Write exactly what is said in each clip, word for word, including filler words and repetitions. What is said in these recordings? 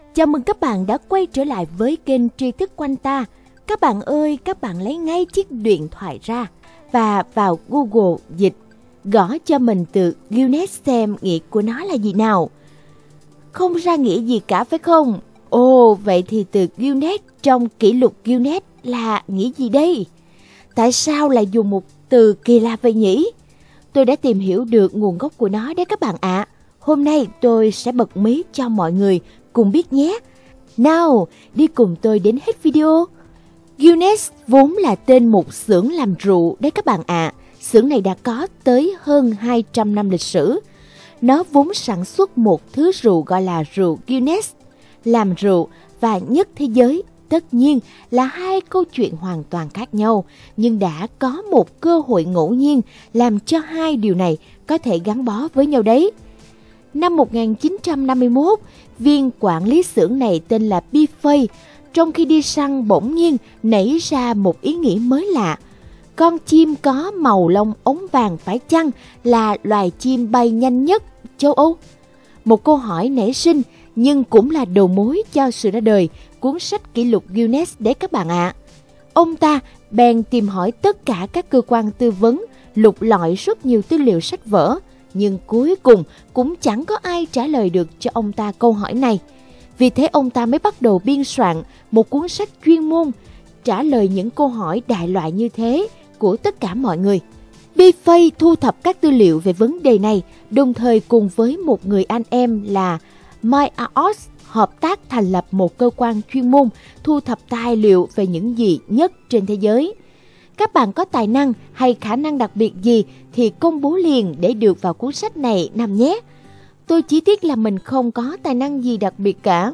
Chào mừng các bạn đã quay trở lại với kênh Tri Thức Quanh Ta. Các bạn ơi, các bạn lấy ngay chiếc điện thoại ra và vào Google dịch, gõ cho mình từ Guinness xem nghĩa của nó là gì nào. Không ra nghĩa gì cả phải không? Ồ, vậy thì từ Guinness trong kỷ lục Guinness là nghĩa gì đây? Tại sao lại dùng một từ kỳ lạ vậy nhỉ? Tôi đã tìm hiểu được nguồn gốc của nó đấy các bạn ạ. À. Hôm nay tôi sẽ bật mí cho mọi người cùng biết nhé. Nào, đi cùng tôi đến hết video. Guinness vốn là tên một xưởng làm rượu đấy các bạn ạ. À. Xưởng này đã có tới hơn hai trăm năm lịch sử. Nó vốn sản xuất một thứ rượu gọi là rượu Guinness. Làm rượu và nhất thế giới tất nhiên là hai câu chuyện hoàn toàn khác nhau, nhưng đã có một cơ hội ngẫu nhiên làm cho hai điều này có thể gắn bó với nhau đấy. Năm một nghìn chín trăm năm mươi mốt, viên quản lý xưởng này tên là Biffy, trong khi đi săn bỗng nhiên nảy ra một ý nghĩ mới lạ. Con chim có màu lông ống vàng phải chăng là loài chim bay nhanh nhất châu Âu? Một câu hỏi nảy sinh nhưng cũng là đầu mối cho sự ra đời cuốn sách kỷ lục Guinness đấy các bạn ạ. À. Ông ta bèn tìm hỏi tất cả các cơ quan tư vấn, lục lọi rất nhiều tư liệu sách vở, nhưng cuối cùng cũng chẳng có ai trả lời được cho ông ta câu hỏi này. Vì thế ông ta mới bắt đầu biên soạn một cuốn sách chuyên môn trả lời những câu hỏi đại loại như thế của tất cả mọi người. Biffy thu thập các tư liệu về vấn đề này, đồng thời cùng với một người anh em là Mike Aos hợp tác thành lập một cơ quan chuyên môn thu thập tài liệu về những gì nhất trên thế giới. Các bạn có tài năng hay khả năng đặc biệt gì thì công bố liền để được vào cuốn sách này nằm nhé. Tôi chỉ tiếc là mình không có tài năng gì đặc biệt cả.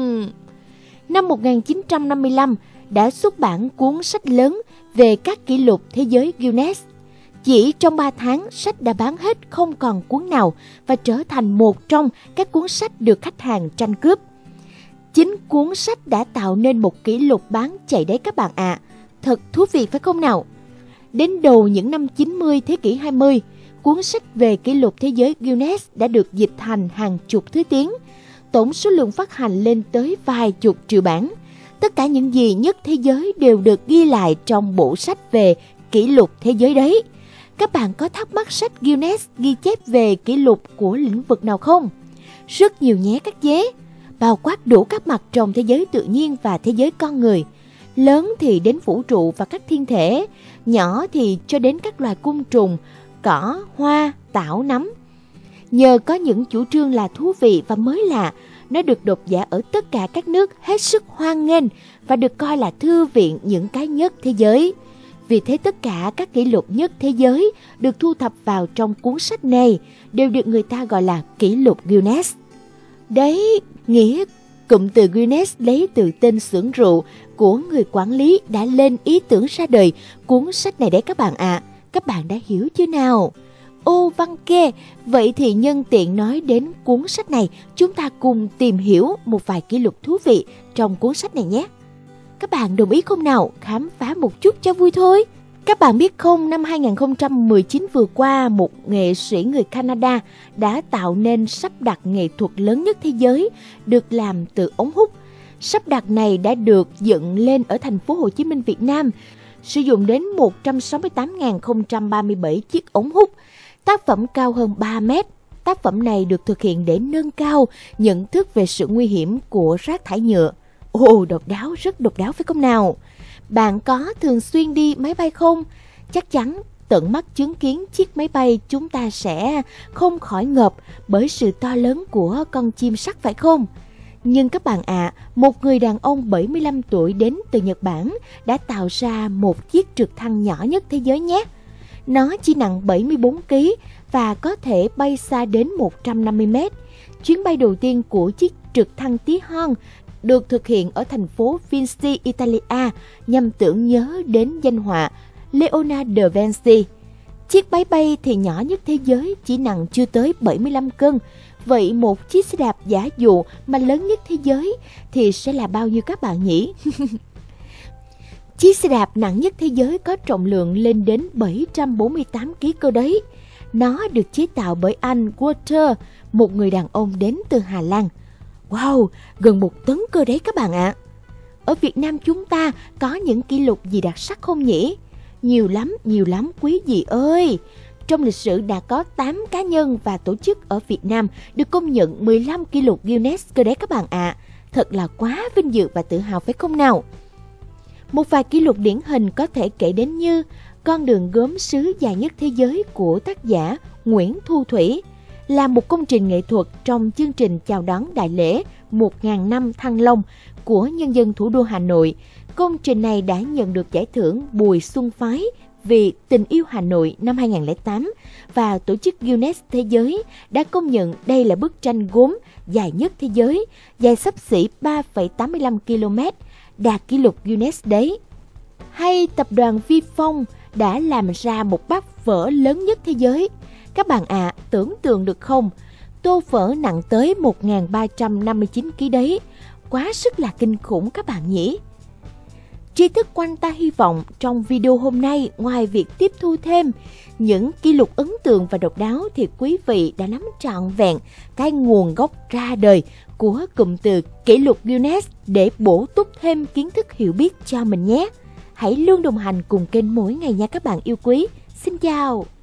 Năm một nghìn chín trăm năm mươi lăm đã xuất bản cuốn sách lớn về các kỷ lục thế giới Guinness. Chỉ trong ba tháng, sách đã bán hết không còn cuốn nào và trở thành một trong các cuốn sách được khách hàng tranh cướp. Chính cuốn sách đã tạo nên một kỷ lục bán chạy đấy các bạn ạ. À. Thật thú vị phải không nào? Đến đầu những năm chín mươi thế kỷ hai mươi, cuốn sách về kỷ lục thế giới Guinness đã được dịch thành hàng chục thứ tiếng. Tổng số lượng phát hành lên tới vài chục triệu bản. Tất cả những gì nhất thế giới đều được ghi lại trong bộ sách về kỷ lục thế giới đấy. Các bạn có thắc mắc sách Guinness ghi chép về kỷ lục của lĩnh vực nào không? Rất nhiều nhé các dế, bao quát đủ các mặt trong thế giới tự nhiên và thế giới con người. Lớn thì đến vũ trụ và các thiên thể, nhỏ thì cho đến các loài côn trùng, cỏ, hoa, tảo, nấm. Nhờ có những chủ trương là thú vị và mới lạ, nó được độc giả ở tất cả các nước hết sức hoan nghênh và được coi là thư viện những cái nhất thế giới. Vì thế tất cả các kỷ lục nhất thế giới được thu thập vào trong cuốn sách này đều được người ta gọi là kỷ lục Guinness. Đấy, nghĩa cụm từ Guinness lấy từ tên xưởng rượu của người quản lý đã lên ý tưởng ra đời cuốn sách này đấy các bạn ạ. À. Các bạn đã hiểu chưa nào? Ô văn kê, vậy thì nhân tiện nói đến cuốn sách này, chúng ta cùng tìm hiểu một vài kỷ lục thú vị trong cuốn sách này nhé. Các bạn đồng ý không nào? Khám phá một chút cho vui thôi. Các bạn biết không, năm hai nghìn không trăm mười chín vừa qua, một nghệ sĩ người Canada đã tạo nên sắp đặt nghệ thuật lớn nhất thế giới được làm từ ống hút. Sắp đặt này đã được dựng lên ở thành phố Hồ Chí Minh, Việt Nam, sử dụng đến một trăm sáu mươi tám nghìn không trăm ba mươi bảy chiếc ống hút. Tác phẩm cao hơn ba mét. Tác phẩm này được thực hiện để nâng cao nhận thức về sự nguy hiểm của rác thải nhựa. Ồ, độc đáo, rất độc đáo phải không nào? Bạn có thường xuyên đi máy bay không? Chắc chắn tận mắt chứng kiến chiếc máy bay chúng ta sẽ không khỏi ngợp bởi sự to lớn của con chim sắt phải không? Nhưng các bạn ạ, à, một người đàn ông bảy mươi lăm tuổi đến từ Nhật Bản đã tạo ra một chiếc trực thăng nhỏ nhất thế giới nhé. Nó chỉ nặng bảy mươi bốn ki lô gam và có thể bay xa đến một trăm năm mươi mét. Chuyến bay đầu tiên của chiếc trực thăng tí hon được thực hiện ở thành phố Vinci, Italia, nhằm tưởng nhớ đến danh họa Leonardo da Vinci. Chiếc máy bay thì nhỏ nhất thế giới, chỉ nặng chưa tới bảy mươi lăm cân. Vậy một chiếc xe đạp giả dụ mà lớn nhất thế giới thì sẽ là bao nhiêu các bạn nhỉ? Chiếc xe đạp nặng nhất thế giới có trọng lượng lên đến bảy trăm bốn mươi tám ki lô gam cơ đấy. Nó được chế tạo bởi anh Walter, một người đàn ông đến từ Hà Lan. Wow, gần một tấn cơ đấy các bạn ạ. Ở Việt Nam chúng ta có những kỷ lục gì đặc sắc không nhỉ? Nhiều lắm, nhiều lắm quý vị ơi. Trong lịch sử đã có tám cá nhân và tổ chức ở Việt Nam được công nhận mười lăm kỷ lục Guinness cơ đấy các bạn ạ. Thật là quá vinh dự và tự hào phải không nào? Một vài kỷ lục điển hình có thể kể đến như con đường gốm sứ dài nhất thế giới của tác giả Nguyễn Thu Thủy, là một công trình nghệ thuật trong chương trình chào đón đại lễ một nghìn năm Thăng Long của nhân dân thủ đô Hà Nội. Công trình này đã nhận được giải thưởng Bùi Xuân Phái vì tình yêu Hà Nội năm hai nghìn không trăm lẻ tám và tổ chức Guinness Thế giới đã công nhận đây là bức tranh gốm dài nhất thế giới, dài xấp xỉ ba phẩy tám mươi lăm ki lô mét, đạt kỷ lục Guinness đấy. Hay tập đoàn Vi Phong đã làm ra một bát phở lớn nhất thế giới. Các bạn ạ, à, tưởng tượng được không? Tô phở nặng tới một nghìn ba trăm năm mươi chín ki lô gam đấy. Quá sức là kinh khủng các bạn nhỉ? Tri thức quanh ta hy vọng trong video hôm nay, ngoài việc tiếp thu thêm những kỷ lục ấn tượng và độc đáo thì quý vị đã nắm trọn vẹn cái nguồn gốc ra đời của cụm từ kỷ lục Guinness để bổ túc thêm kiến thức hiểu biết cho mình nhé. Hãy luôn đồng hành cùng kênh mỗi ngày nha các bạn yêu quý. Xin chào!